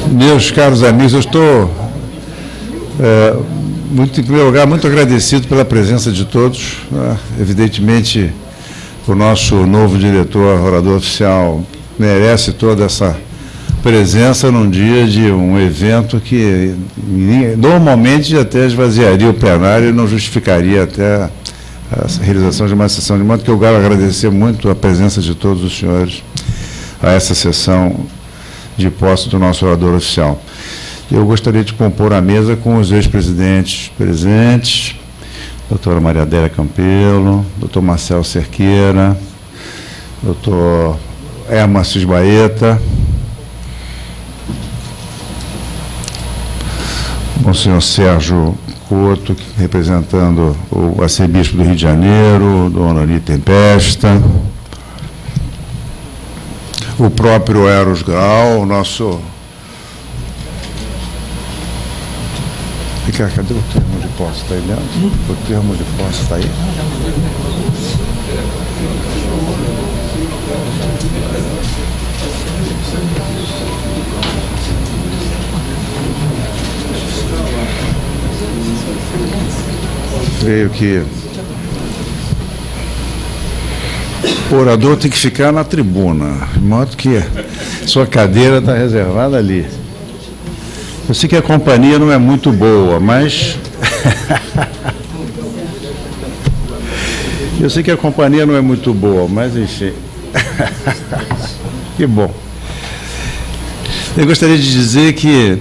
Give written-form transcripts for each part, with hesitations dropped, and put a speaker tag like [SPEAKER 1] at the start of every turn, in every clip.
[SPEAKER 1] Meus caros amigos, eu estou, em primeiro lugar, muito agradecido pela presença de todos. Evidentemente, o nosso novo diretor, orador oficial, merece toda essa presença num dia de um evento que normalmente até esvaziaria o plenário e não justificaria até a realização de uma sessão, de modo que eu quero agradecer muito a presença de todos os senhores a essa sessão de posse do nosso orador oficial. Eu gostaria de compor a mesa com os ex-presidentes presentes, doutora Maria Adélia Campelo, doutor Marcelo Cerqueira, doutor Hermas Baeta, Monsenhor Sérgio Couto, representando o arcebispo do Rio de Janeiro, Dona Ani Tempesta, o próprio Eros Grau, o nosso... Cadê o termo de posse? Está aí dentro? O termo de posse está aí? Creio que o orador tem que ficar na tribuna, de modo que sua cadeira está reservada ali. Eu sei que a companhia não é muito boa, mas... Eu sei que a companhia não é muito boa, mas enfim... Que bom. Eu gostaria de dizer que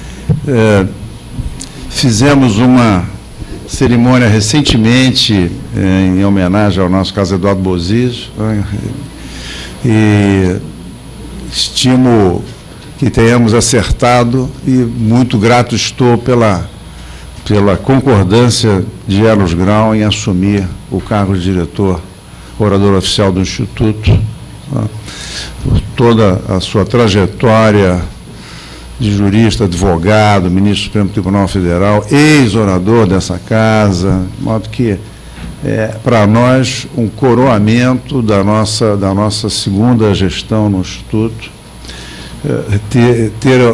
[SPEAKER 1] fizemos uma cerimônia recentemente em homenagem ao nosso caso Eduardo Bozizio, e estimo que tenhamos acertado e muito grato estou pela concordância de Eros Grau em assumir o cargo de diretor, orador oficial do Instituto, por toda a sua trajetória de jurista, advogado, ministro do Supremo Tribunal Federal, ex-orador dessa casa, de modo que para nós um coroamento da nossa segunda gestão no Instituto, ter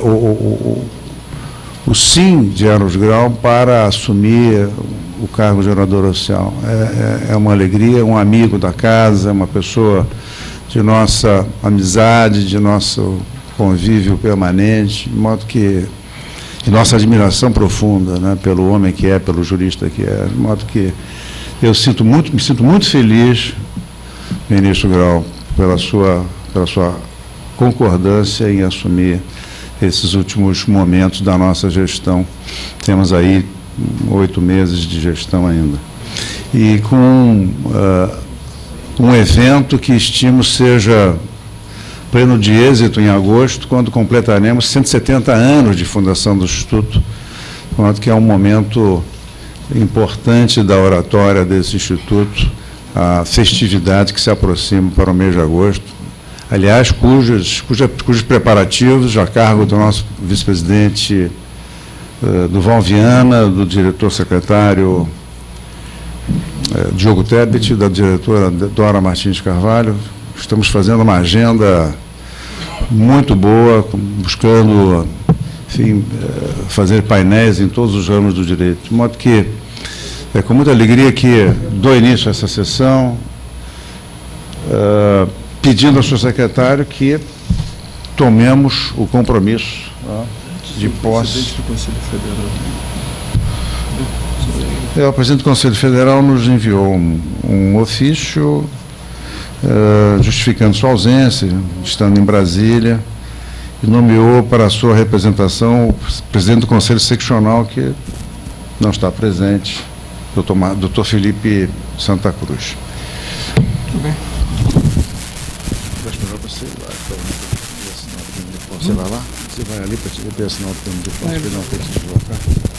[SPEAKER 1] o sim de Eros Grau para assumir o cargo de orador oficial. É uma alegria, um amigo da casa, uma pessoa de nossa amizade, de nosso convívio permanente, de modo que nossa admiração profunda, né, pelo homem que é, pelo jurista que é, de modo que eu me sinto muito feliz, ministro Grau, pela sua concordância em assumir esses últimos momentos da nossa gestão. Temos aí 8 meses de gestão ainda. E com um evento que estimo seja pleno de êxito em agosto, quando completaremos 170 anos de fundação do Instituto, quanto que é um momento importante da oratória desse Instituto, a festividade que se aproxima para o mês de agosto, aliás, cujos preparativos, a cargo do nosso vice-presidente Duval Viana, do diretor-secretário Diogo Tebet, da diretora Dora Martins Carvalho, estamos fazendo uma agenda muito boa, buscando, enfim, fazer painéis em todos os ramos do direito. De modo que é com muita alegria que dou início a essa sessão, pedindo ao senhor secretário que tomemos o compromisso de posse. O presidente do Conselho Federal nos enviou um ofício justificando sua ausência, estando em Brasília, e nomeou para a sua representação o presidente do Conselho Seccional, que não está presente, doutor Felipe Santa Cruz.
[SPEAKER 2] Tudo bem.
[SPEAKER 1] Acho melhor você ir lá, você vai lá? Você vai ali para te assinar o termo de posse, para não ter que se deslocar?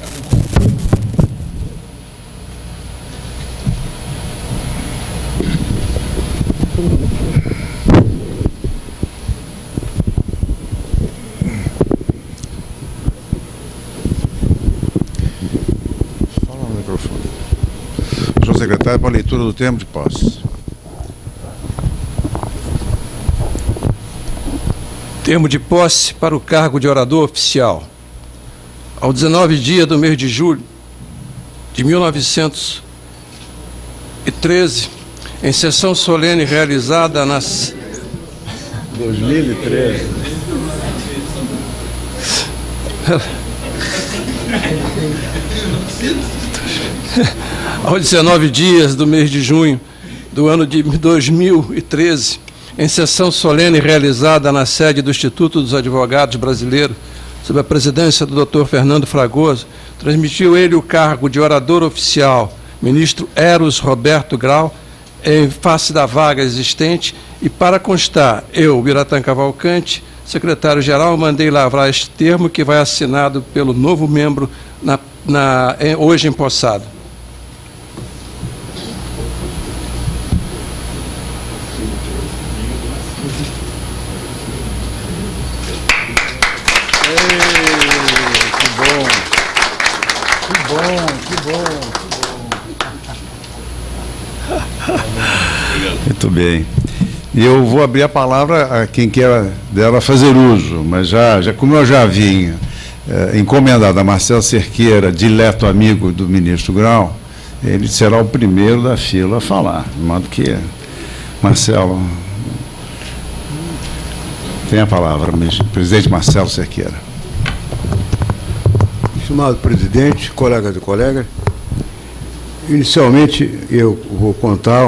[SPEAKER 1] Fala no microfone. Senhor secretário, para a leitura do termo de posse.
[SPEAKER 2] Termo de posse para o cargo de orador oficial. Ao 19 dia do mês de julho de 1913, em sessão solene realizada nas...
[SPEAKER 1] 2013.
[SPEAKER 2] Aos 19 dias do mês de junho do ano de 2013, em sessão solene realizada na sede do Instituto dos Advogados Brasileiros, sob a presidência do Dr. Fernando Fragoso, transmitiu ele o cargo de orador oficial, ministro Eros Roberto Grau, em face da vaga existente, e para constar, eu, Biratã Cavalcante, secretário-geral, mandei lavrar este termo que vai assinado pelo novo membro hoje empossado.
[SPEAKER 1] Muito bem. E eu vou abrir a palavra a quem quer dela fazer uso, mas como eu já vinha encomendado a Marcelo Cerqueira, dileto amigo do ministro Grau, ele será o primeiro da fila a falar, de modo que, Marcelo, tem a palavra, presidente Marcelo Cerqueira.
[SPEAKER 3] Estimado presidente, colegas e colegas, inicialmente eu vou contar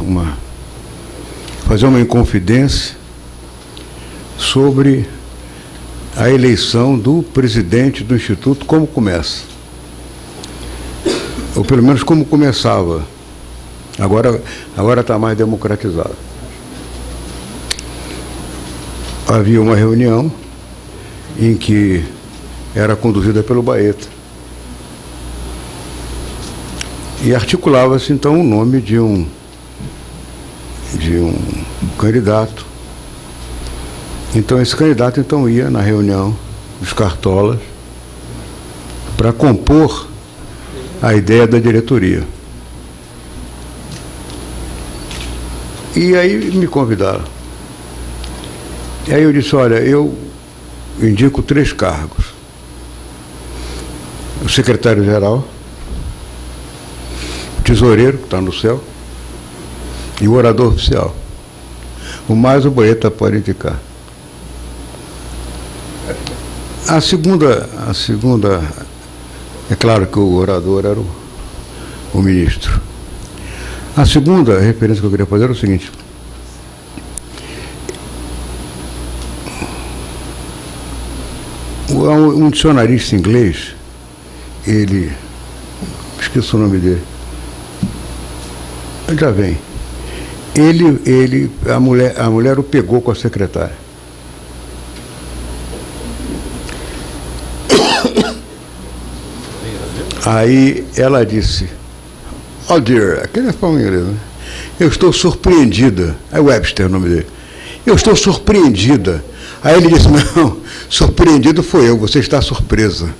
[SPEAKER 3] fazer uma inconfidência sobre a eleição do presidente do Instituto, como começa. Ou pelo menos como começava. Agora está mais democratizado. Havia uma reunião em que era conduzida pelo Baeta. E articulava-se, então, o nome de um candidato. Então, esse candidato ia na reunião dos cartolas para compor a ideia da diretoria. E aí me convidaram. E aí eu disse, olha, eu indico 3 cargos. O secretário-geral, o tesoureiro, que está no céu, e o orador oficial. O mais o Baeta pode indicar. A segunda, é claro que o orador era o ministro. A segunda referência que eu queria fazer era o seguinte. Um dicionarista inglês, esqueci o nome dele, já vem. A mulher o pegou com a secretária. Aí ela disse, oh dear, aquele é fala inglês, né? Eu estou surpreendida. É Webster o nome dele. Eu estou surpreendida. Aí ele disse, não, surpreendido foi eu, você está surpresa.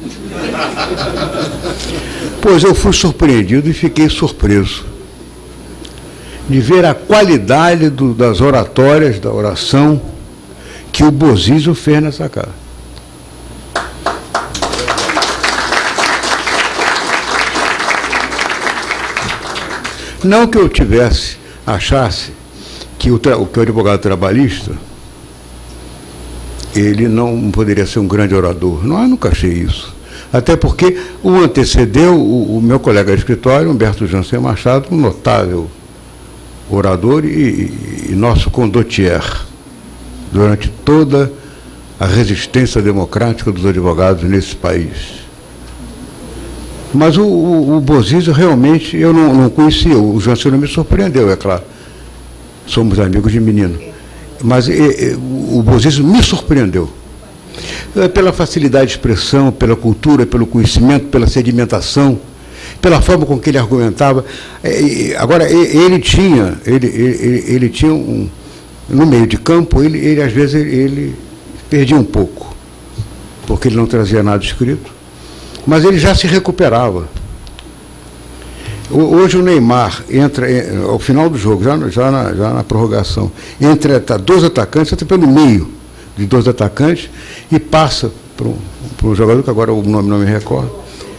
[SPEAKER 3] Pois eu fui surpreendido e fiquei surpreso de ver a qualidade das oratórias, da oração que o Bozizio fez nessa casa. Não que eu achasse que o advogado trabalhista ele não poderia ser um grande orador. Não, eu nunca achei isso. Até porque o antecedeu o meu colega de escritório, Humberto Jansen Machado, um notável orador e nosso condottier durante toda a resistência democrática dos advogados nesse país. Mas o Bozizio realmente eu não conhecia, o Jansen não me surpreendeu, é claro. Somos amigos de menino. Mas o Bozizio me surpreendeu. Pela facilidade de expressão, pela cultura, pelo conhecimento, pela sedimentação, pela forma com que ele argumentava. Agora, ele tinha no meio de campo, ele às vezes ele perdia um pouco, porque ele não trazia nada escrito, mas ele já se recuperava. Hoje o Neymar entra, ao final do jogo, já na prorrogação, entra 12 atacantes, entra pelo meio. de 2 atacantes e passa para um jogador, que agora o nome não me recordo,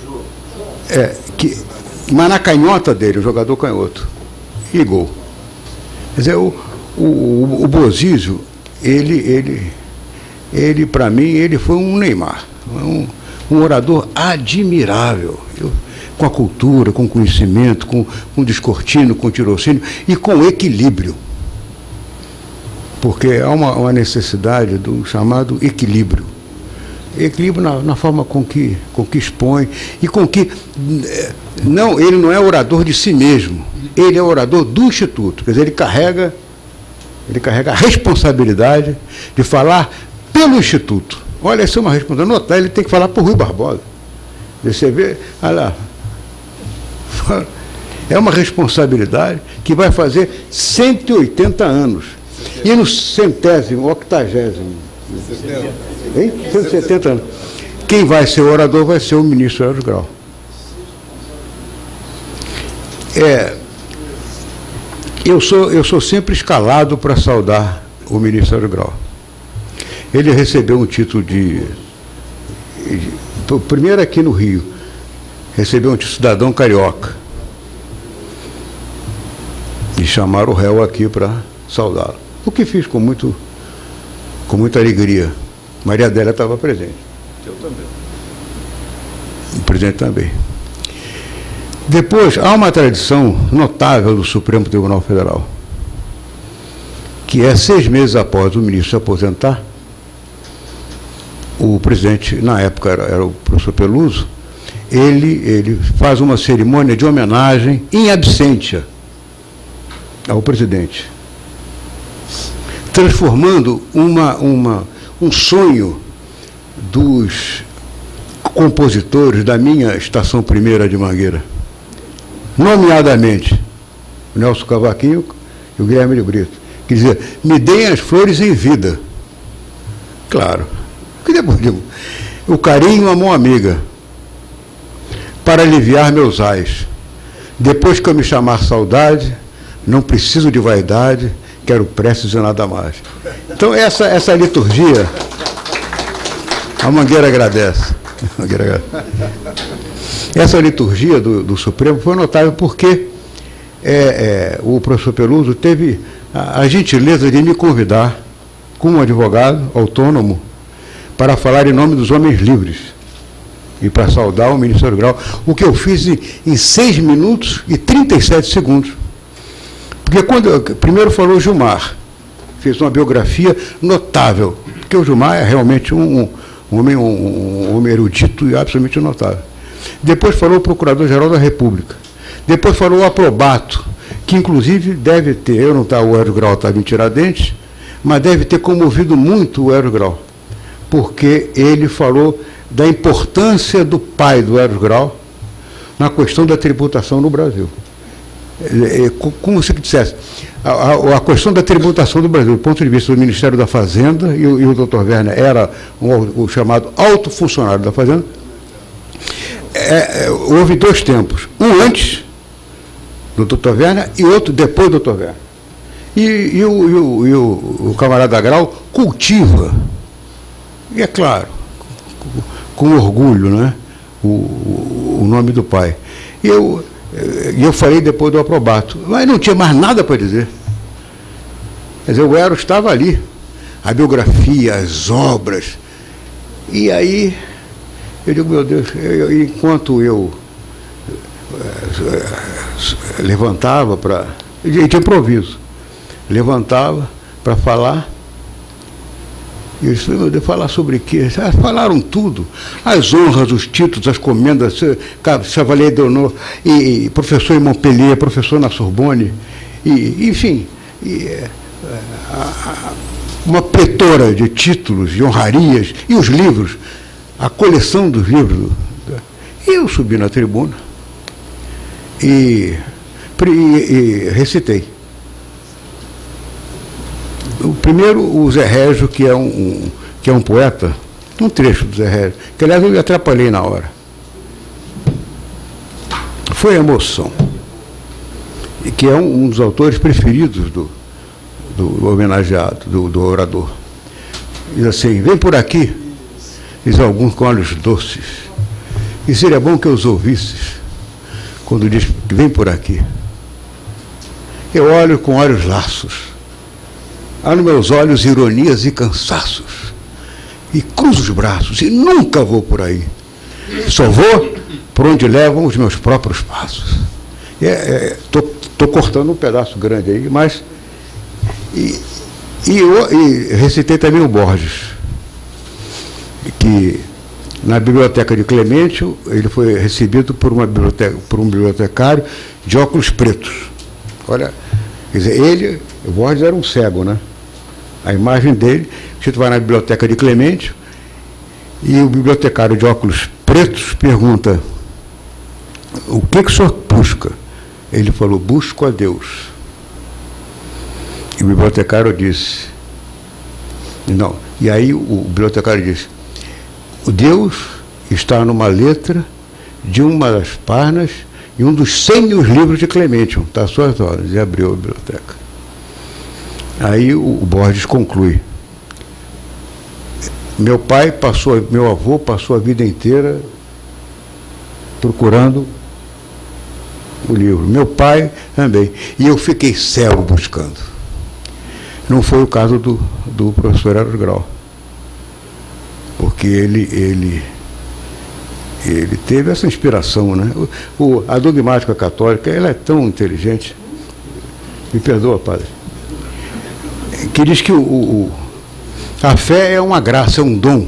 [SPEAKER 3] mas na canhota dele, o jogador canhoto, e gol. Quer dizer, o Bozizio, ele para mim, ele foi um Neymar, um orador admirável, com a cultura, com conhecimento, com descortino, com tirocínio e com equilíbrio. Porque há uma necessidade do chamado equilíbrio. Equilíbrio na forma com que expõe e com que... ele não é orador de si mesmo, ele é orador do Instituto. Quer dizer, ele carrega a responsabilidade de falar pelo Instituto. Olha, essa é uma responsabilidade. Notar, ele tem que falar por Rui Barbosa. Você vê, olha lá. É uma responsabilidade que vai fazer 180 anos. E no 180º, 170 anos, quem vai ser o orador vai ser o ministro Hélio Grau. Eu sou sempre escalado para saudar o ministro Hélio Grau. Ele recebeu um título primeiro aqui no Rio, recebeu um título de cidadão carioca. E chamaram o réu aqui para saudá-lo. O que fiz com muita alegria. Maria Adélia estava presente.
[SPEAKER 2] Eu também.
[SPEAKER 3] O presidente também. Depois, há uma tradição notável do Supremo Tribunal Federal, que 6 meses após o ministro se aposentar, o presidente, na época era o professor Peluso, ele faz uma cerimônia de homenagem em absentia ao presidente, transformando um sonho dos compositores da minha Estação Primeira de Mangueira, nomeadamente o Nelson Cavaquinho e o Guilherme de Brito, que dizia: me deem as flores em vida. Claro, que depois digo, o carinho, a mão amiga, para aliviar meus ais. Depois que eu me chamar saudade, não preciso de vaidade, quero preces e nada mais. Então, essa liturgia, a Mangueira agradece. Essa liturgia do Supremo foi notável porque o professor Peluso teve a gentileza de me convidar, como advogado autônomo, para falar em nome dos homens livres e para saudar o ministro Hélio Grau, o que eu fiz em 6 minutos e 37 segundos. Porque primeiro falou Gilmar, fez uma biografia notável, porque o Gilmar é realmente um homem erudito e absolutamente notável. Depois falou o Procurador-Geral da República. Depois falou o Aprobato, que inclusive deve ter, o Hélio Grau estava em Tiradentes, mas deve ter comovido muito o Hélio Grau, porque ele falou da importância do pai do Hélio Grau na questão da tributação no Brasil. Como se dissesse, a questão da tributação do Brasil, do ponto de vista do Ministério da Fazenda, e o Dr. Werner era o chamado alto funcionário da Fazenda, houve 2 tempos, um antes do Dr. Werner e outro depois do Dr. Werner. E o camarada Grau cultiva, e é claro, com orgulho, né, o nome do pai. E eu falei depois do Aprobato, mas não tinha mais nada para dizer. Quer dizer, o Hélio estava ali, a biografia, as obras. E aí, eu digo, meu Deus, enquanto eu levantava de improviso, levantava para falar, e eu disse, meu Deus, falar sobre o quê? Falaram tudo, as honras, os títulos, as comendas, Chevalier d'Honneur, e professor em Montpellier, professor na Sorbonne, enfim, uma pletora de títulos, de honrarias, e os livros, a coleção dos livros. E eu subi na tribuna e recitei. O primeiro, o Zé Régio, que é um poeta, um trecho do Zé Régio, que aliás eu me atrapalhei na hora. Foi emoção. E que é um dos autores preferidos do homenageado, do orador. Diz assim, vem por aqui, diz alguns com olhos doces. E seria bom que eu os ouvisses, quando diz que vem por aqui. Eu olho com olhos laços. Há nos meus olhos ironias e cansaços. E cruzo os braços e nunca vou por aí. Só vou por onde levam os meus próprios passos. Estou cortando um pedaço grande aí, mas... E recitei também o Borges, que na biblioteca de Clemêncio, ele foi recebido por um bibliotecário de óculos pretos. Olha, quer dizer, o Borges era um cego, né? A imagem dele, você vai na biblioteca de Clemêncio, e o bibliotecário de óculos pretos pergunta, o que o senhor busca? Ele falou, busco a Deus. E o bibliotecário disse, não, e aí o bibliotecário disse, o Deus está numa letra de uma das páginas e um dos 100 mil livros de Clemêncio, está às suas ordens, e abriu a biblioteca. Aí o Borges conclui, meu avô passou a vida inteira procurando o livro, meu pai também, e eu fiquei cego buscando. Não foi o caso do professor Eros Grau, porque ele teve essa inspiração, né? A dogmática católica, ela é tão inteligente, me perdoa, padre, que diz que a fé é uma graça, é um dom.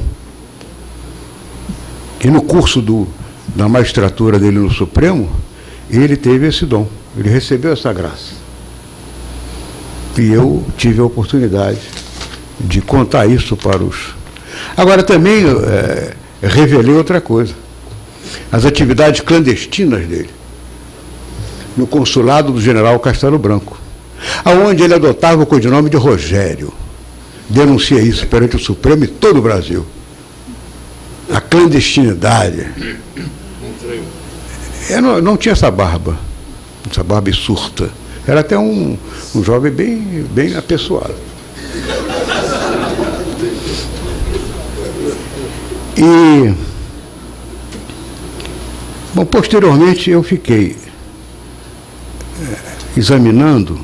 [SPEAKER 3] E no curso da magistratura dele no Supremo, ele teve esse dom, ele recebeu essa graça. E eu tive a oportunidade de contar isso para os... Agora, também revelei outra coisa. As atividades clandestinas dele, no consulado do general Castelo Branco, aonde ele adotava o codinome de Rogério. Denuncia isso perante o Supremo e todo o Brasil. A clandestinidade. Não tinha essa barba surta. Era até um jovem bem apessoado. E, bom, posteriormente eu fiquei examinando.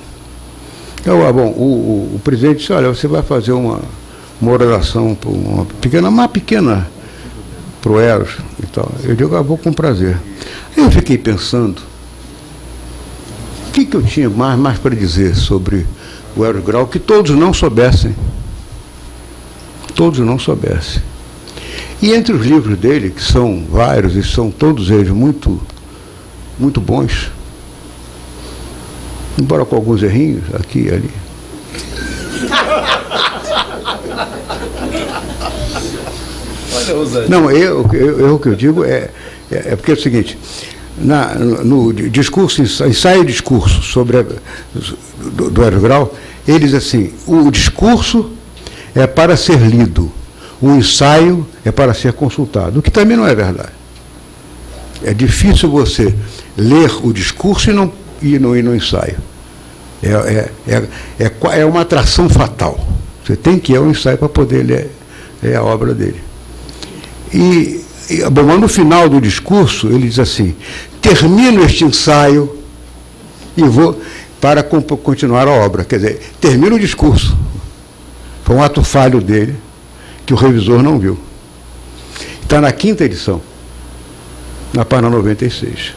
[SPEAKER 3] O presidente disse, olha, você vai fazer uma oração, uma pequena pro Eros e tal. Eu digo, vou com prazer. Eu fiquei pensando, o que eu tinha mais para dizer sobre o Eros Grau que todos não soubessem. Todos não soubessem. E entre os livros dele, que são vários e são todos eles muito, muito bons, embora com alguns errinhos, aqui e ali. Não, o que eu digo é porque é o seguinte, no discurso, ensaio e discurso sobre do Eros Grau, ele diz assim, o discurso é para ser lido, o ensaio é para ser consultado, o que também não é verdade. É difícil você ler o discurso e ir no ensaio. É uma atração fatal. Você tem que ir ao ensaio para poder ler a obra dele. Bom, mas no final do discurso, ele diz assim, termino este ensaio e vou para continuar a obra. Quer dizer, termina o discurso. Foi um ato falho dele, que o revisor não viu. Está na 5ª edição, na página 96.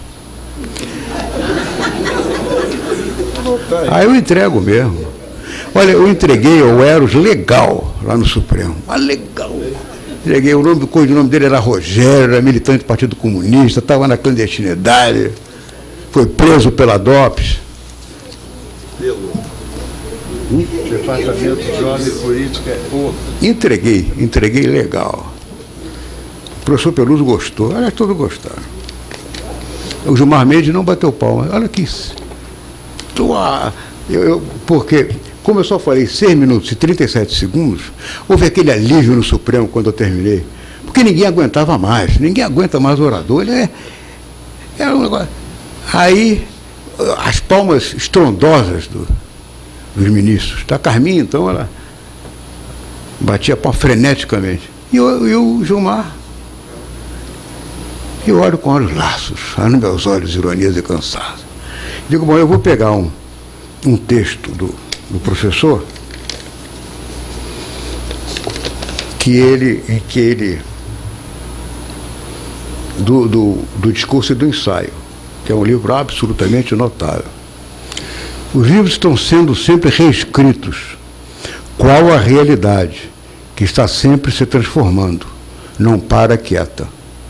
[SPEAKER 3] Aí eu entrego mesmo. Olha, eu entreguei ao Eros legal, lá no Supremo. Legal. Entreguei, o codinome dele era Rogério, era militante do Partido Comunista, estava na clandestinidade, foi preso pela DOPS.
[SPEAKER 1] Departamento de Jovem Política.
[SPEAKER 3] Entreguei legal. O professor Peluso gostou, olha, todos gostaram. O Gilmar Mendes não bateu palma, olha que isso. Porque, como eu só falei 6 minutos e 37 segundos, houve aquele alívio no Supremo quando eu terminei. Porque ninguém aguentava mais, ninguém aguenta mais o orador. Ele é um negócio. Aí, as palmas estrondosas dos ministros. A Carminha, então, ela batia palma freneticamente. E o Gilmar, eu olho com olhos laços, nos meus olhos ironias e cansaço. Digo, bom, eu vou pegar um texto do professor do discurso e do ensaio, que é um livro absolutamente notável. Os livros estão sendo sempre reescritos. Qual a realidade que está sempre se transformando, não para quieta.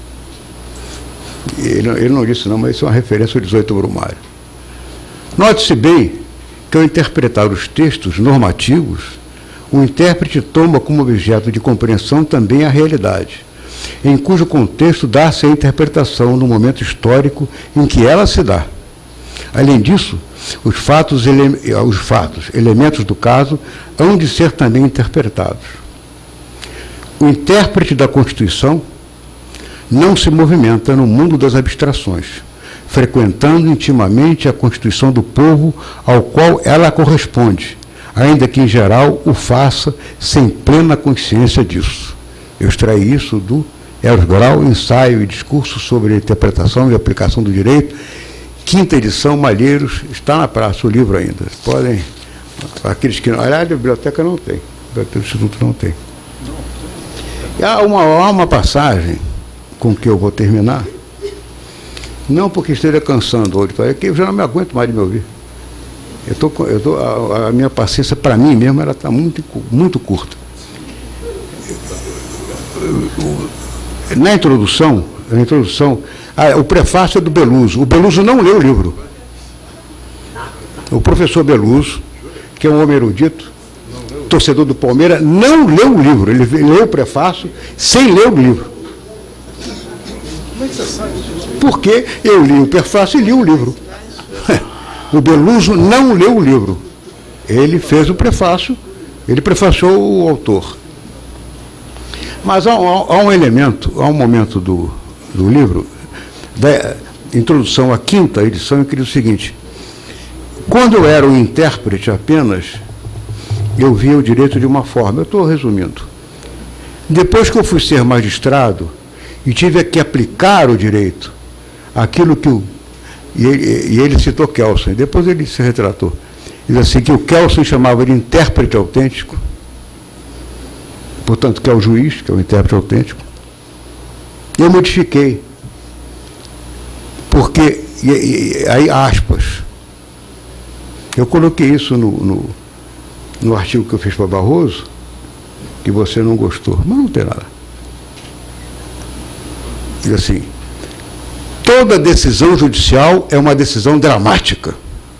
[SPEAKER 3] Ele não disse não, mas isso é uma referência ao 18 Brumário. Note-se bem que ao interpretar os textos normativos, o intérprete toma como objeto de compreensão também a realidade, em cujo contexto dá-se a interpretação no momento histórico em que ela se dá. Além disso, os fatos, elementos do caso, hão de ser também interpretados. O intérprete da Constituição não se movimenta no mundo das abstrações, frequentando intimamente a Constituição do povo ao qual ela corresponde, ainda que, em geral, o faça sem plena consciência disso. Eu extraí isso do Eros Grau, Ensaio e Discurso sobre a Interpretação e Aplicação do Direito, 5ª edição, Malheiros, está na praça o livro ainda. Podem, aqueles que não... Aliás, a biblioteca não tem, a biblioteca do Instituto não tem. Há uma passagem com que eu vou terminar, não porque esteja cansando hoje, porque eu já não me aguento mais de me ouvir. A minha paciência, para mim mesmo, ela está muito, muito curta. Na introdução, o prefácio é do Beluso. O Beluso não leu o livro. O professor Beluso, que é um homem erudito, torcedor do Palmeiras, não leu o livro. Ele leu o prefácio sem ler o livro. Porque eu li o prefácio e li o livro. O Beluso não leu o livro. Ele fez o prefácio, ele prefaciou o autor. Mas há um momento do livro, da introdução à 5ª edição, que diz o seguinte: quando eu era um intérprete apenas, eu via o direito de uma forma. Eu estou resumindo. Depois que eu fui ser magistrado e tive que aplicar o direito, aquilo que e ele citou Kelsen, depois ele se retratou. Diz assim, que o Kelsen chamava de intérprete autêntico, portanto, que é o juiz, que é o intérprete autêntico. Eu modifiquei, porque, aí aspas, eu coloquei isso no artigo que eu fiz para Barroso, que você não gostou, mas não tem nada. Diz assim, toda decisão judicial é uma decisão dramática.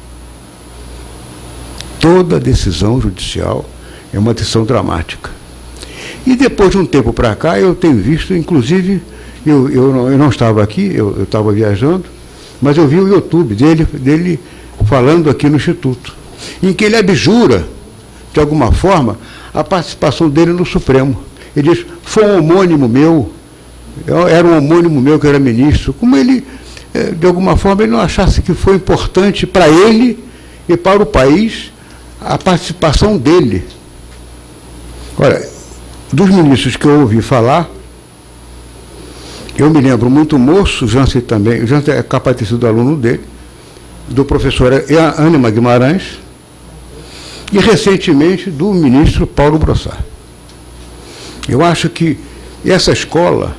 [SPEAKER 3] Toda decisão judicial é uma decisão dramática. E depois de um tempo para cá, eu tenho visto, inclusive, eu não estava aqui, eu estava viajando, mas eu vi o YouTube dele falando aqui no Instituto, em que ele abjura, de alguma forma, a participação dele no Supremo. Ele diz, foi um homônimo meu, era um homônimo meu que era ministro, como ele, de alguma forma, ele não achasse que foi importante para ele e para o país a participação dele. Olha, dos ministros que eu ouvi falar, eu me lembro muito moço, o Jansen também, o Jansen é capaz de ter sido aluno dele, do professor Ânima Guimarães, e recentemente do ministro Paulo Brossard. Eu acho que essa escola,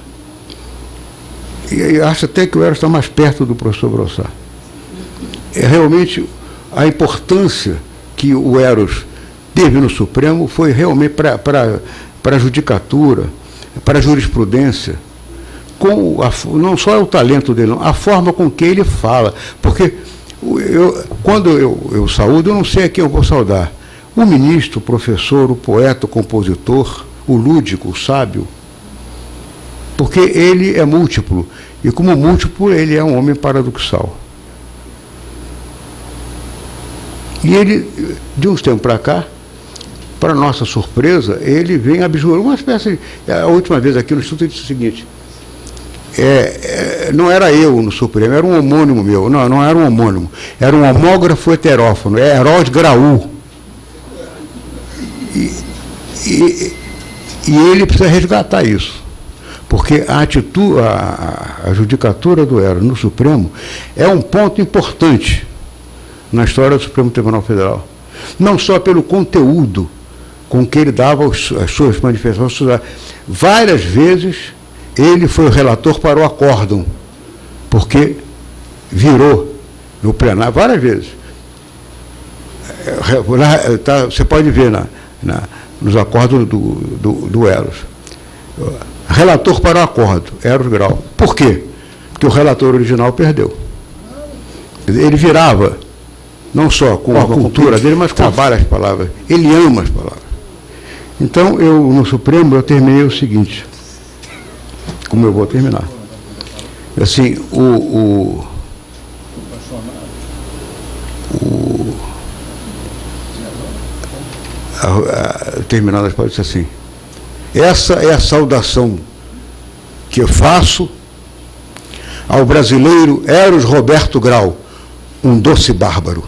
[SPEAKER 3] eu acho até que o Eros está mais perto do professor Brossard, é realmente a importância que o Eros teve no Supremo foi realmente para a judicatura, para a jurisprudência, não só é o talento dele, não, a forma com que ele fala, porque quando eu saúdo, eu não sei a quem eu vou saudar, o ministro, o professor, o poeta, o compositor, o lúdico, o sábio, porque ele é múltiplo, e como múltiplo ele é um homem paradoxal. E ele, de uns tempos para cá, para nossa surpresa, ele vem abjurar uma espécie de... A última vez aqui no Instituto ele disse o seguinte, não era eu no Supremo, era um homônimo meu, não era um homônimo, era um homógrafo heterófono, é Herói Graú. E ele precisa resgatar isso, porque a judicatura do Eros no Supremo é um ponto importante na história do Supremo Tribunal Federal. Não só pelo conteúdo com que ele dava as suas manifestações. Várias vezes ele foi o relator para o acórdão, porque virou no plenário, várias vezes. Você pode ver nos acórdãos do Eros. Relator para o acórdão, Eros Grau. Por quê? Porque o relator original perdeu. Ele virava, não só com a cultura dele, mas com várias palavras. Ele ama as palavras. Então, no Supremo, eu terminei o seguinte, como eu vou terminar. Assim, terminadas pode ser assim. Essa é a saudação que eu faço ao brasileiro Eros Roberto Grau, um doce bárbaro.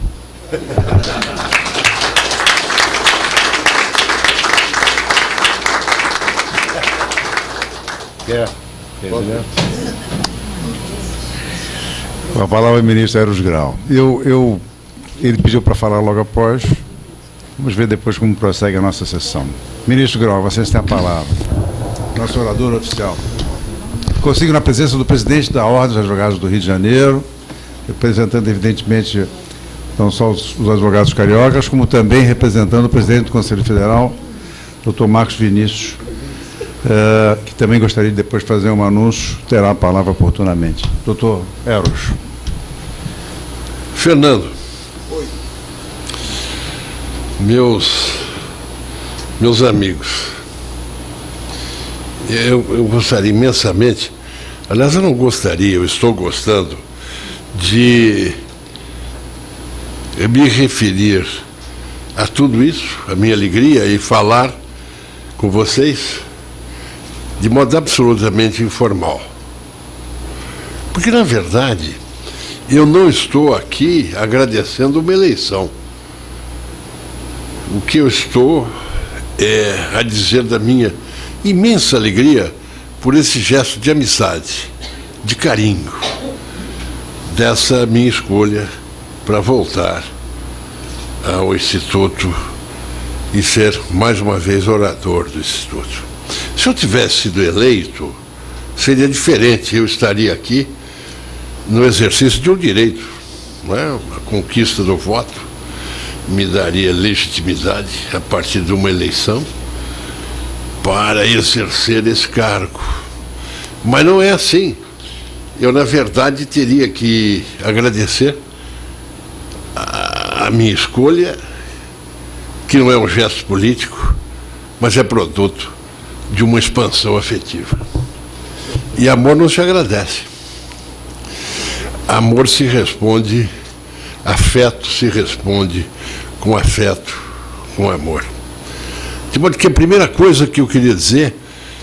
[SPEAKER 1] Com a palavra, o ministro Eros Grau. Ele pediu para falar logo após. Vamos ver depois como prossegue a nossa sessão. Ministro Grau, vocês têm a palavra. Nosso orador oficial. Consigo na presença do presidente da Ordem dos Advogados do Rio de Janeiro, representando, evidentemente, não só os advogados cariocas, como também representando o presidente do Conselho Federal, doutor Marcos Vinícius, que também gostaria de depois fazer um anúncio, terá a palavra oportunamente. Doutor Eros.
[SPEAKER 4] Fernando. Oi. Meus amigos, eu gostaria imensamente, aliás, eu não gostaria, eu estou gostando de me referir a tudo isso, a minha alegria, e falar com vocês de modo absolutamente informal. Porque, na verdade, eu não estou aqui agradecendo uma eleição. O que eu estou a dizer da minha imensa alegria por esse gesto de amizade, de carinho, dessa minha escolha para voltar ao Instituto e ser mais uma vez orador do Instituto. Se eu tivesse sido eleito, seria diferente. Eu estaria aqui no exercício de um direito, não é? A conquista do voto me daria legitimidade a partir de uma eleição para exercer esse cargo. Mas não é assim. Eu, na verdade, teria que agradecer a minha escolha, que não é um gesto político, mas é produto de uma expansão afetiva. E amor não se agradece. Amor se responde, afeto se responde com afeto, com amor. De modo que a primeira coisa que eu queria dizer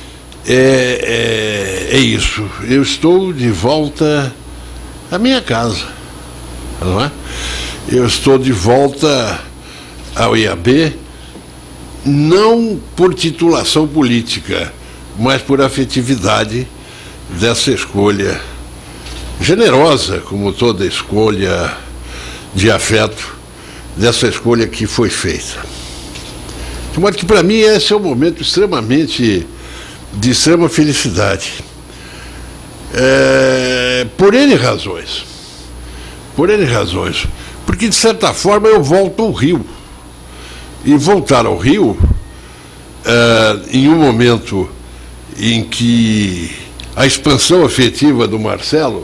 [SPEAKER 4] é isso. Eu estou de volta à minha casa, não é? Eu estou de volta ao IAB, não por titulação política, mas por afetividade dessa escolha generosa, como toda escolha de afeto, dessa escolha que foi feita. De modo que, para mim, esse é um momento extremamente de extrema felicidade. Por N razões. Por N razões. Porque, de certa forma, eu volto ao Rio. E voltar ao Rio, em um momento em que a expansão afetiva do Marcelo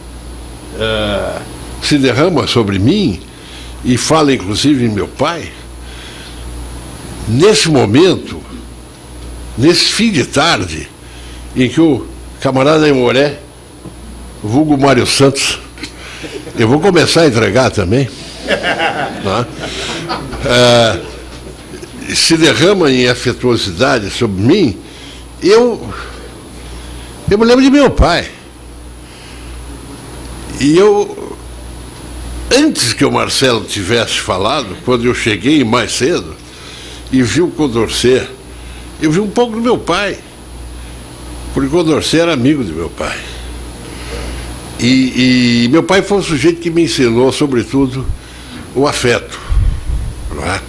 [SPEAKER 4] se derrama sobre mim e fala, inclusive, em meu pai, nesse momento, nesse fim de tarde, em que o camarada Aimoré, vulgo Mário Santos, eu vou começar a entregar também, se derrama em afetuosidade sobre mim, eu me lembro de meu pai. E antes que o Marcelo tivesse falado, quando eu cheguei mais cedo, e vi o Condorcet eu vi um pouco do meu pai, porque o Condorcet era amigo de meu pai. E meu pai foi um sujeito que me ensinou, sobretudo, o afeto. Não é?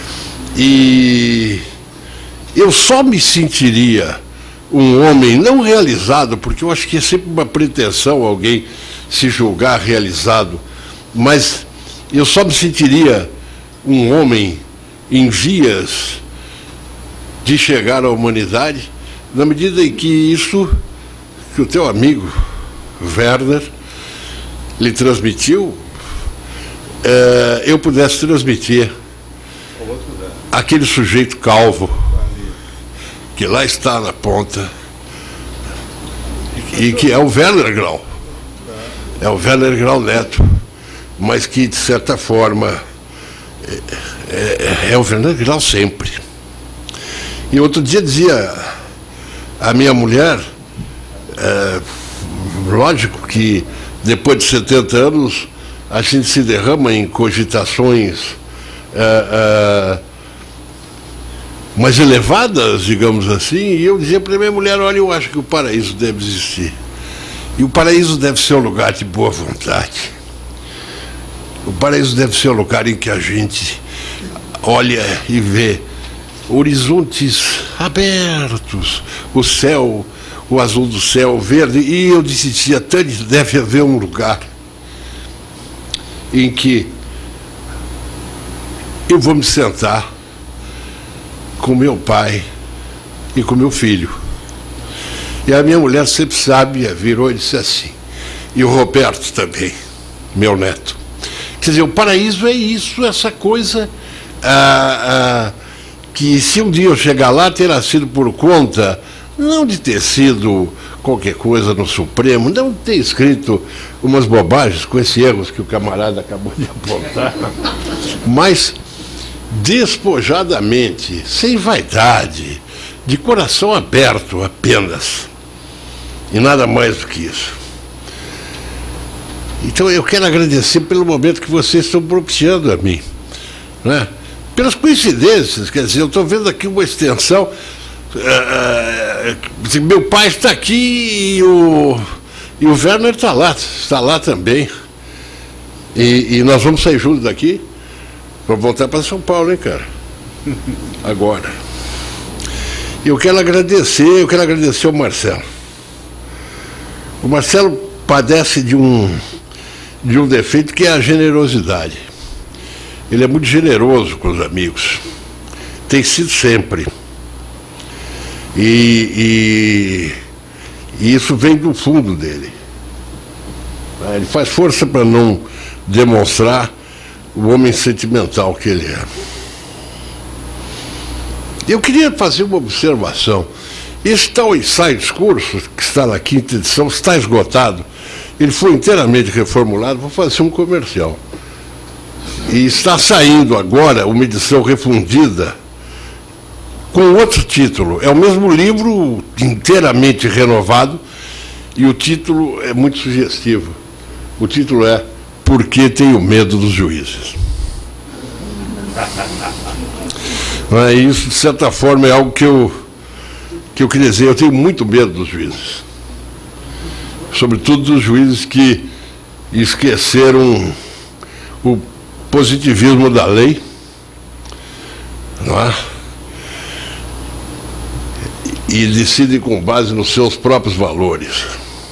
[SPEAKER 4] E eu só me sentiria um homem não realizado, porque eu acho que é sempre uma pretensão alguém se julgar realizado, mas eu só me sentiria um homem em vias de chegar à humanidade na medida em que isso que o teu amigo Werner lhe transmitiu, eu pudesse transmitir aquele sujeito calvo que lá está na ponta e que é o Werner Grau. É o Werner Grau Neto, mas que, de certa forma, é o Werner Grau sempre. E outro dia dizia a minha mulher, lógico que depois de 70 anos a gente se derrama em cogitações mais elevadas, digamos assim, e eu dizia para minha mulher, olha, eu acho que o paraíso deve existir. E o paraíso deve ser um lugar de boa vontade. O paraíso deve ser um lugar em que a gente olha e vê horizontes abertos, o céu, o azul do céu, o verde, e eu disse, até deve haver um lugar em que eu vou me sentar com meu pai e com meu filho. E a minha mulher sempre sábia virou e disse assim, e o Roberto também, meu neto. Quer dizer, o paraíso é isso, essa coisa que se um dia eu chegar lá terá sido por conta, não de ter sido qualquer coisa no Supremo, não ter escrito umas bobagens com esses erros que o camarada acabou de apontar, mas despojadamente, sem vaidade, de coração aberto apenas, e nada mais do que isso. Então eu quero agradecer pelo momento que vocês estão propiciando a mim, né? Pelas coincidências, quer dizer, eu estou vendo aqui uma extensão, meu pai está aqui e o Werner está lá também, e nós vamos sair juntos daqui, vamos voltar para São Paulo, hein, cara? Agora. Eu quero agradecer ao Marcelo. O Marcelo padece de um defeito que é a generosidade. Ele é muito generoso com os amigos. Tem sido sempre. E isso vem do fundo dele. Ele faz força para não demonstrar o homem sentimental que ele é. Eu queria fazer uma observação. Esse tal ensaio discurso, que está na 5ª edição, está esgotado. Ele foi inteiramente reformulado. Vou fazer um comercial. E está saindo agora uma edição refundida com outro título. É o mesmo livro, inteiramente renovado, e o título é muito sugestivo. O título é Por que Tenho Medo dos Juízes? Isso, de certa forma, é algo que eu queria dizer. Eu tenho muito medo dos juízes. Sobretudo dos juízes que esqueceram o positivismo da lei, não é? E decidem com base nos seus próprios valores.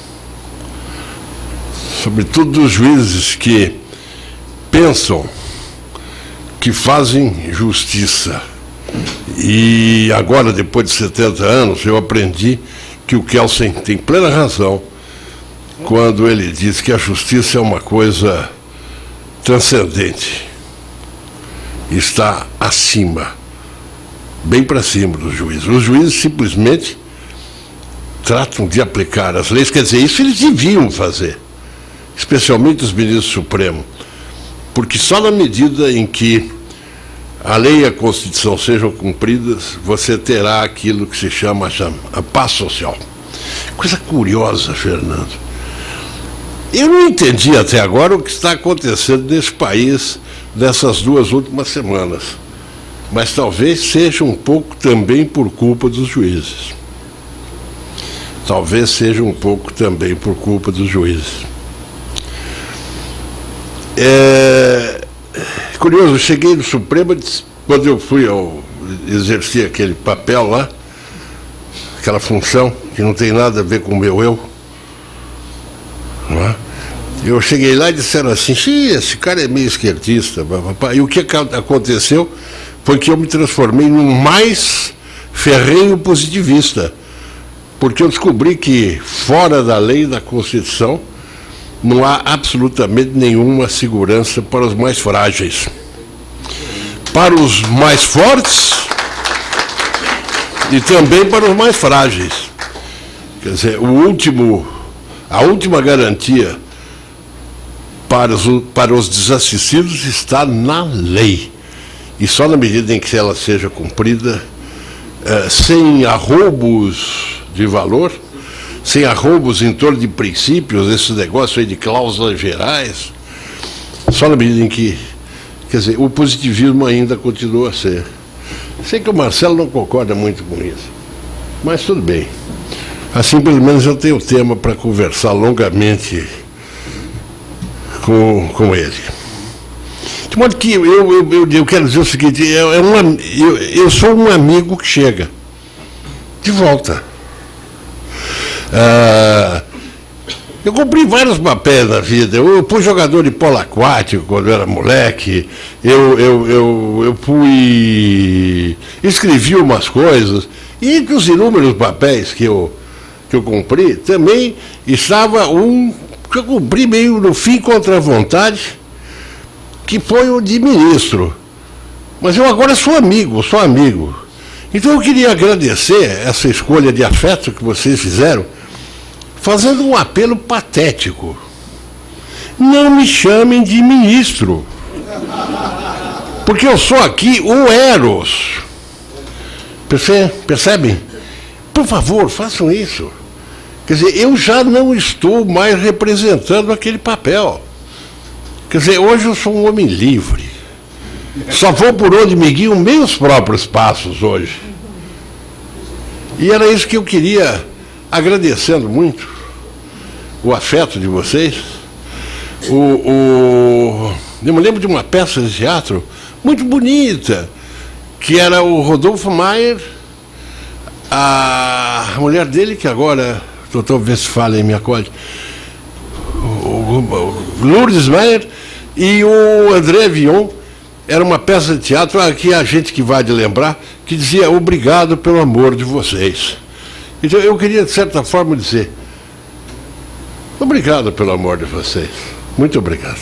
[SPEAKER 4] Sobretudo dos juízes que pensam que fazem justiça. E agora, depois de 70 anos, eu aprendi que o Kelsen tem plena razão quando ele diz que a justiça é uma coisa transcendente, está acima, bem para cima dos juízes. Os juízes simplesmente tratam de aplicar as leis, quer dizer, isso eles deviam fazer, especialmente os ministros do Supremo, porque só na medida em que a lei e a Constituição sejam cumpridas, você terá aquilo que se chama a paz social. Coisa curiosa, Fernando. Eu não entendi até agora o que está acontecendo nesse país nessas 2 últimas semanas. mas talvez seja um pouco também por culpa dos juízes. Talvez seja um pouco também por culpa dos juízes. Curioso, eu cheguei no Supremo, quando eu fui exercer aquele papel lá, aquela função que não tem nada a ver com o meu eu, não é? Eu cheguei lá e disseram assim, esse cara é meio esquerdista, e o que aconteceu foi que eu me transformei num mais ferrenho positivista, porque eu descobri que fora da lei e da Constituição não há absolutamente nenhuma segurança para os mais frágeis. Para os mais fortes e também para os mais frágeis. Quer dizer, a última garantia para os desassistidos está na lei. E só na medida em que ela seja cumprida, sem arroubos de valor, sem arroubos em torno de princípios, esse negócio aí de cláusulas gerais, só na medida em que, quer dizer, o positivismo ainda continua a ser. Sei que o Marcelo não concorda muito com isso, mas tudo bem. Assim, pelo menos, eu tenho tema para conversar longamente com ele. De modo que eu quero dizer o seguinte, eu sou um amigo que chega de volta. Eu cumpri vários papéis na vida. Eu fui jogador de polo aquático quando eu era moleque. Eu escrevi umas coisas. E entre os inúmeros papéis que eu cumpri, também estava um que eu cumpri meio no fim contra a vontade, que foi o de ministro. Mas eu agora sou amigo. Então eu queria agradecer essa escolha de afeto que vocês fizeram, fazendo um apelo patético. Não me chamem de ministro, porque eu sou aqui o Eros. Percebem? Por favor, façam isso. Quer dizer, eu já não estou mais representando aquele papel. Quer dizer, hoje eu sou um homem livre. Só vou por onde me guiam meus próprios passos hoje. E era isso que eu queria, agradecendo muito o afeto de vocês. Eu me lembro de uma peça de teatro muito bonita, que era o Rodolfo Maier, a mulher dele, que agora, doutor Westphalen me acode, Lourdes Maier, e o André Vion. Era uma peça de teatro que a gente que vai de lembrar, que dizia obrigado pelo amor de vocês. Então eu queria, de certa forma, dizer obrigado pelo amor de vocês. Muito obrigado.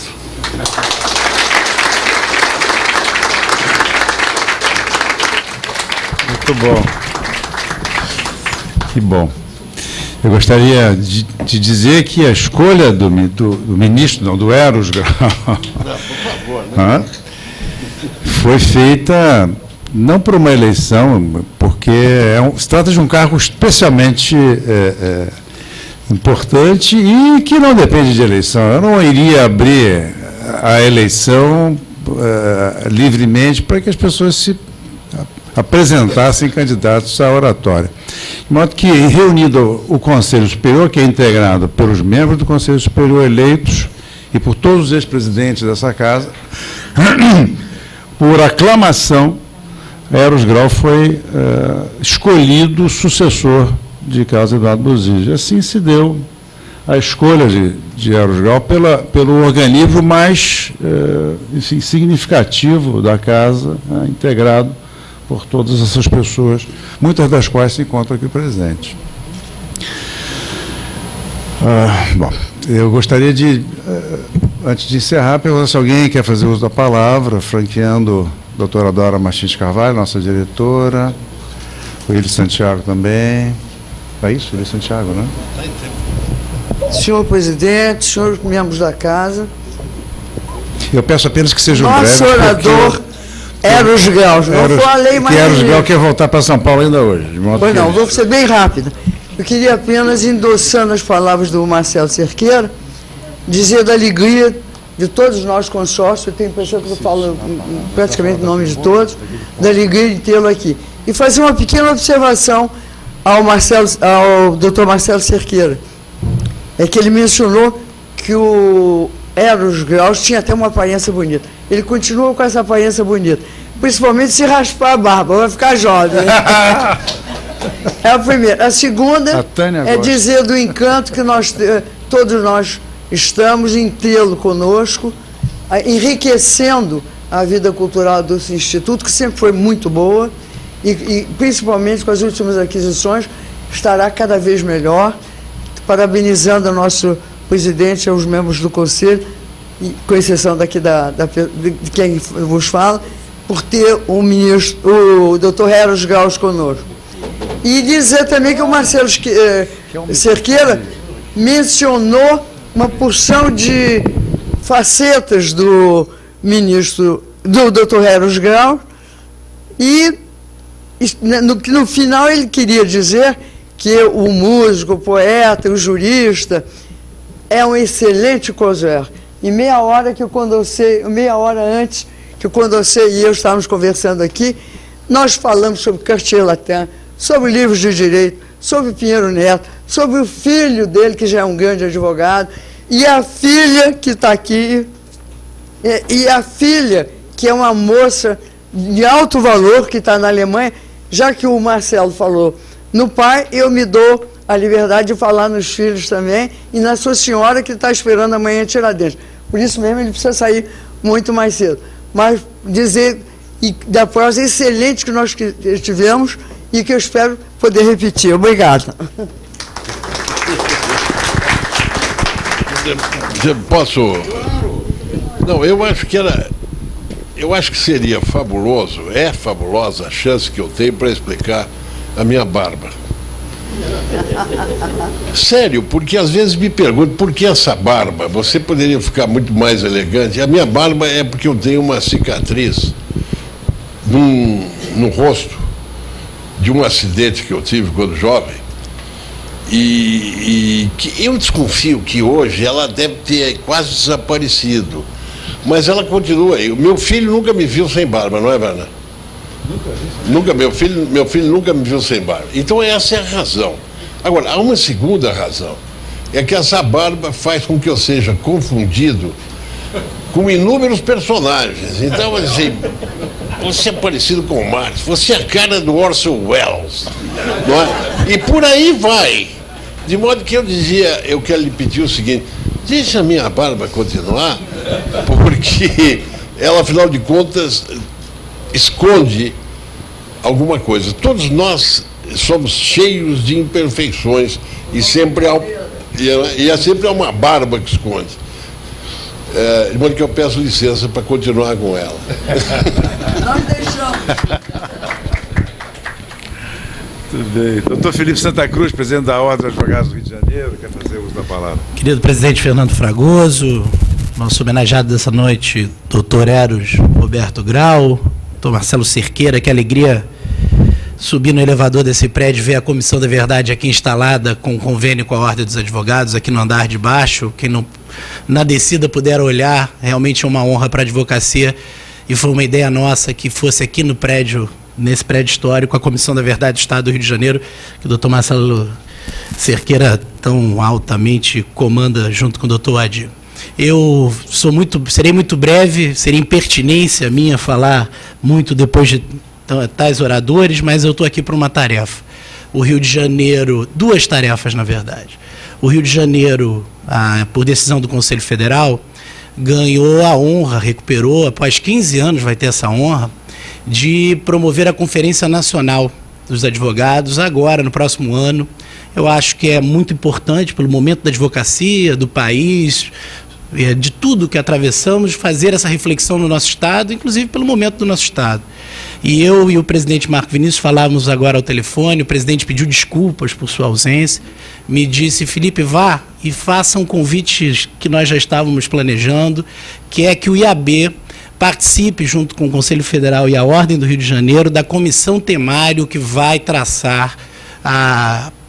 [SPEAKER 1] Muito bom. Que bom. Eu gostaria de dizer que a escolha do ministro, não, do Eros Grau,
[SPEAKER 4] por favor, né?
[SPEAKER 1] Foi feita não por uma eleição, porque se trata de um cargo especialmente importante e que não depende de eleição. Eu não iria abrir a eleição livremente para que as pessoas se apresentassem candidatos à oratória. De modo que, reunido o Conselho Superior, que é integrado pelos membros do Conselho Superior eleitos e por todos os ex-presidentes dessa casa, por aclamação, Eros Grau foi escolhido sucessor de Carlos Eduardo Boziger. Assim se deu a escolha de Eros Grau pelo organismo mais enfim, significativo da casa, integrado por todas essas pessoas, muitas das quais se encontram aqui presentes. Bom, eu gostaria de, antes de encerrar, perguntar se alguém quer fazer uso da palavra, franqueando a doutora Dora Martins Carvalho, nossa diretora, o Willy Santiago também. É isso, Willy Santiago, né?
[SPEAKER 5] Senhor presidente, senhores membros da casa.
[SPEAKER 1] Eu peço apenas que sejam breves.
[SPEAKER 5] Nosso orador, Eros Grau. Não falei mais.
[SPEAKER 1] Eros Grau quer voltar para São Paulo ainda hoje.
[SPEAKER 5] Pois não, vou ser bem rápido. Eu queria apenas, endossando as palavras do Marcelo Cerqueira, dizer da alegria de todos nós consórcios, tem pessoa que eu falo praticamente em nome de todos, da alegria de tê-lo aqui. E fazer uma pequena observação ao Dr. Marcelo Cerqueira, é que ele mencionou que o Eros Graus tinha até uma aparência bonita. Ele continua com essa aparência bonita, principalmente se raspar a barba, vai ficar jovem. É a primeira. A segunda é dizer do encanto que todos nós estamos em tê-lo conosco, enriquecendo a vida cultural do Instituto, que sempre foi muito boa, e principalmente com as últimas aquisições, estará cada vez melhor, parabenizando o nosso presidente e os membros do Conselho, com exceção daqui de quem vos fala, por ter o Dr. Eros Graus conosco. E dizer também que o Marcelo Cerqueira mencionou uma porção de facetas do ministro, do Dr. Eros Graus, e no final ele queria dizer que o músico, o poeta, o jurista é um excelente causeiro. E meia hora antes que o Condorcet e eu estávamos conversando aqui, nós falamos sobre Cartier-Latin, sobre livros de direito, sobre Pinheiro Neto, sobre o filho dele, que já é um grande advogado, e a filha que está aqui, e a filha, que é uma moça de alto valor, que está na Alemanha. Já que o Marcelo falou no pai, eu me dou a liberdade de falar nos filhos também, e na sua senhora, que está esperando amanhã a Tiradentes. Por isso mesmo ele precisa sair muito mais cedo. Mas dizer da prosa excelente que nós tivemos e que eu espero poder repetir. Obrigada.
[SPEAKER 4] Posso? Não, eu acho que seria fabuloso, é fabulosa a chance que eu tenho para explicar a minha barba. Sério, porque às vezes me perguntam por que essa barba? Você poderia ficar muito mais elegante. A minha barba é porque eu tenho uma cicatriz no rosto de um acidente que eu tive quando jovem. E que eu desconfio que hoje ela deve ter quase desaparecido. Mas ela continua aí. O meu filho nunca me viu sem barba, não é, Werner? Nunca, meu filho nunca me viu sem barba. Então essa é a razão. Agora, há uma segunda razão. É que essa barba faz com que eu seja confundido com inúmeros personagens. Então, assim, você é parecido com o Marx, você é a cara do Orson Welles, não é? E por aí vai. De modo que eu quero lhe pedir o seguinte: deixa a minha barba continuar, porque ela, afinal de contas, esconde alguma coisa. Todos nós somos cheios de imperfeições e sempre há sempre uma barba que esconde. De modo que eu peço licença para continuar com ela.
[SPEAKER 5] Nós deixamos.
[SPEAKER 1] Tudo bem. Doutor Felipe Santa Cruz, presidente da Ordem dos Advogados do Rio de Janeiro, quer fazer uso da palavra.
[SPEAKER 6] Querido presidente Fernando Fragoso, nosso homenageado dessa noite, doutor Eros Roberto Grau, doutor Marcelo Cerqueira, que alegria subir no elevador desse prédio, ver a Comissão da Verdade aqui instalada com convênio com a Ordem dos Advogados, aqui no andar de baixo. Quem não, na descida puder olhar, realmente é uma honra para a advocacia, e foi uma ideia nossa que fosse aqui no prédio, nesse prédio histórico, a Comissão da Verdade do Estado do Rio de Janeiro, que o doutor Marcelo Cerqueira tão altamente comanda junto com o doutor Adir. Eu serei muito breve, seria impertinência minha falar muito depois de tais oradores, mas eu estou aqui para uma tarefa. O Rio de Janeiro, duas tarefas, na verdade. O Rio de Janeiro, por decisão do Conselho Federal, ganhou a honra, recuperou, após 15 anos vai ter essa honra, de promover a Conferência Nacional dos Advogados agora, no próximo ano. Eu acho que é muito importante, pelo momento da advocacia, do país, de tudo que atravessamos, fazer essa reflexão no nosso Estado, inclusive pelo momento do nosso Estado. E eu e o presidente Marco Vinícius falávamos agora ao telefone, o presidente pediu desculpas por sua ausência, me disse: Felipe, vá e faça um convite que nós já estávamos planejando, que é que o IAB participe, junto com o Conselho Federal e a Ordem do Rio de Janeiro, da comissão temário que vai traçar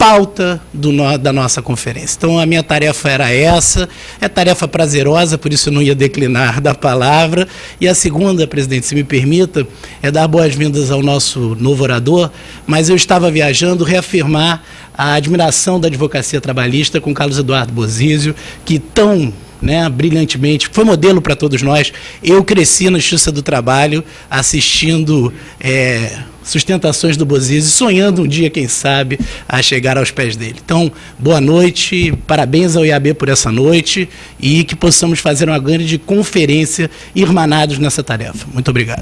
[SPEAKER 6] pauta da nossa conferência. Então, a minha tarefa era essa, é tarefa prazerosa, por isso eu não ia declinar da palavra. E a segunda, presidente, se me permita, é dar boas-vindas ao nosso novo orador, mas eu estava viajando, reafirmar a admiração da advocacia trabalhista com Carlos Eduardo Bozizio, que tão brilhantemente, foi modelo para todos nós. Eu cresci na Justiça do Trabalho assistindo sustentações do Bozizio, sonhando um dia, quem sabe, a chegar aos pés dele. Então, boa noite, parabéns ao IAB por essa noite e que possamos fazer uma grande conferência irmanados nessa tarefa. Muito obrigado.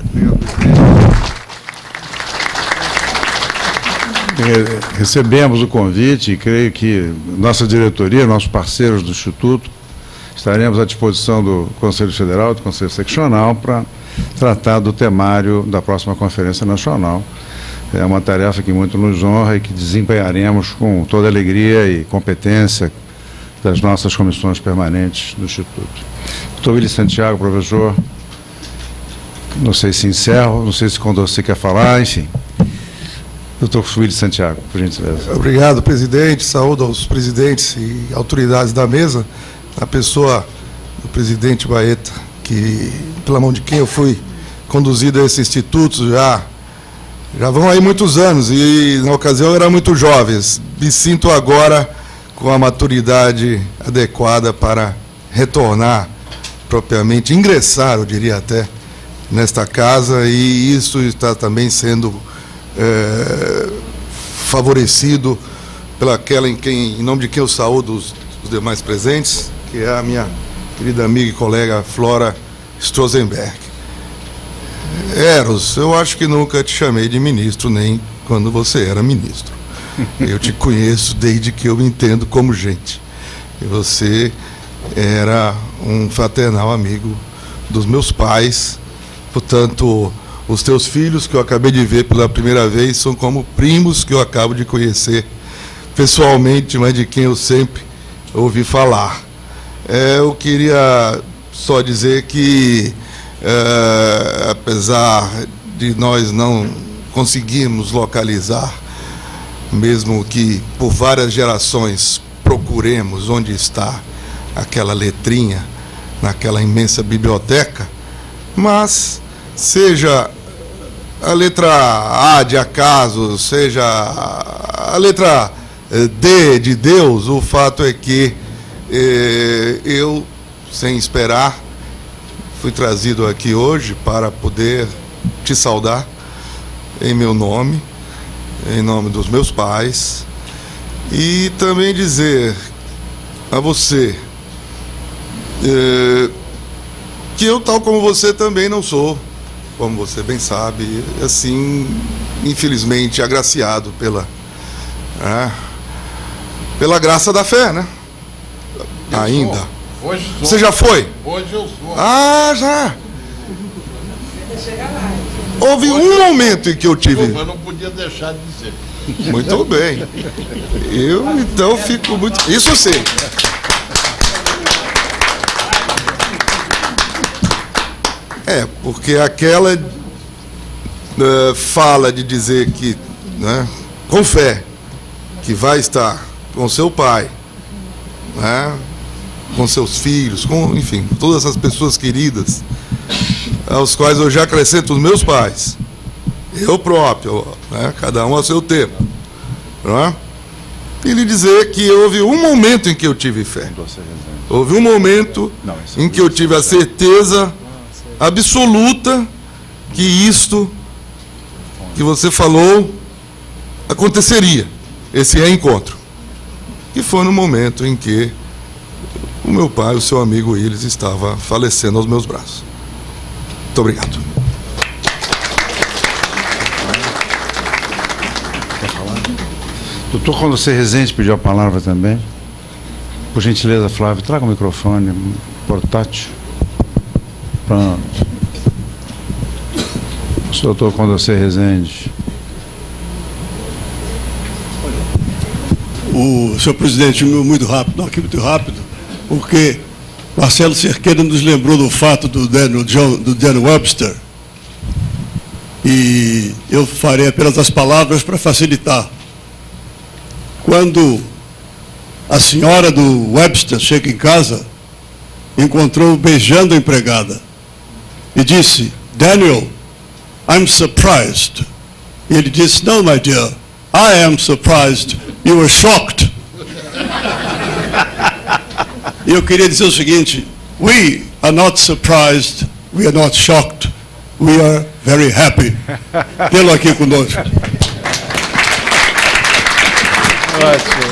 [SPEAKER 1] Recebemos o convite e creio que nossa diretoria, nossos parceiros do Instituto, estaremos à disposição do Conselho Federal e do Conselho Seccional para tratar do temário da próxima Conferência Nacional. É uma tarefa que muito nos honra e que desempenharemos com toda a alegria e competência das nossas comissões permanentes do Instituto. Doutor Willy Santiago, professor, não sei se encerro, não sei se quando você quer falar, enfim. Doutor Willy Santiago, por gentileza.
[SPEAKER 7] Obrigado, presidente. Saúdo aos presidentes e autoridades da mesa, a pessoa do presidente Baeta, que, pela mão de quem eu fui conduzido a esse instituto, já vão aí muitos anos, e na ocasião eu era muito jovem. Me sinto agora com a maturidade adequada para retornar propriamente, ingressar, eu diria até, nesta casa, e isso está também sendo favorecido pelaquela em nome de quem eu saúdo os demais presentes, que é a minha querida amiga e colega Flora Strozenberg. Eros, eu acho que nunca te chamei de ministro, nem quando você era ministro. Eu te conheço desde que eu me entendo como gente. E você era um fraternal amigo dos meus pais, portanto, os teus filhos, que eu acabei de ver pela primeira vez, são como primos que eu acabo de conhecer pessoalmente, mas de quem eu sempre ouvi falar. Eu queria só dizer que, apesar de nós não conseguirmos localizar, mesmo que por várias gerações procuremos onde está aquela letrinha naquela imensa biblioteca, mas seja a letra A de acaso, seja a letra D de Deus, o fato é que eu, sem esperar, fui trazido aqui hoje para poder te saudar em meu nome, em nome dos meus pais, e também dizer a você que eu, tal como você, também não sou, como você bem sabe, assim, infelizmente, agraciado pela graça da fé, né? Ainda.
[SPEAKER 4] Hoje sou.
[SPEAKER 7] Você já foi?
[SPEAKER 4] Hoje eu sou.
[SPEAKER 7] Ah, já. Houve um momento em que eu tive...
[SPEAKER 4] Eu não podia deixar de dizer.
[SPEAKER 7] Muito bem. Eu, então, fico muito... Isso eu sei. Porque aquela fala de dizer que, né, com fé, que vai estar com seu pai, né, com seus filhos, com, enfim, todas as pessoas queridas, aos quais eu já acrescento os meus pais, eu próprio, né, cada um ao seu tempo, não é? E lhe dizer que houve um momento em que eu tive fé. Houve um momento em que eu tive a certeza absoluta que isto que você falou aconteceria, esse reencontro. E foi no momento em que o meu pai, o seu amigo Willis, estava falecendo aos meus braços. Muito obrigado.
[SPEAKER 1] Doutor Condorcet Rezende pediu a palavra também. Por gentileza, Flávio, traga o microfone portátil. Pronto. Doutor Condorcet Rezende.
[SPEAKER 8] Senhor presidente, muito rápido, porque Marcelo Cerqueira nos lembrou do fato do Dan Webster, e eu farei apenas as palavras para facilitar. quando a senhora do Webster chega em casa, encontrou beijando a empregada e disse: Daniel, I'm surprised. E ele disse: No, my dear, I am surprised. You were shocked. E eu queria dizer o seguinte: we are not surprised, we are not shocked, we are very happy. Tê-lo aqui conosco.
[SPEAKER 1] Ótimo.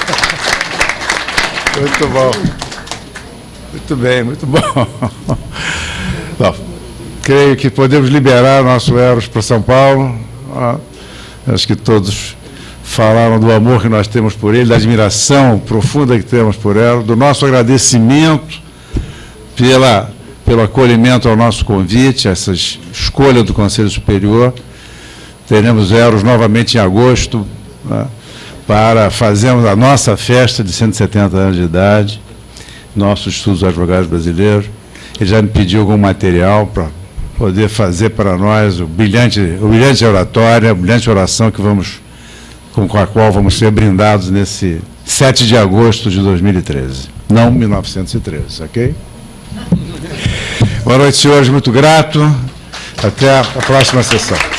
[SPEAKER 1] Muito bom. Muito bem, muito bom. Bom, creio que podemos liberar nosso Eros para São Paulo. Acho que todos falaram do amor que nós temos por ele, da admiração profunda que temos por Eros, do nosso agradecimento pelo acolhimento ao nosso convite, essa escolha do Conselho Superior. Teremos Eros novamente em agosto, né, para fazermos a nossa festa de 170 anos de idade, nossos estudos advogados brasileiros. Ele já me pediu algum material para poder fazer para nós o brilhante oratória, a brilhante oração com a qual vamos ser brindados nesse 7 de agosto de 2013, não 1913, ok? Boa noite, senhores, muito grato. Até a próxima sessão.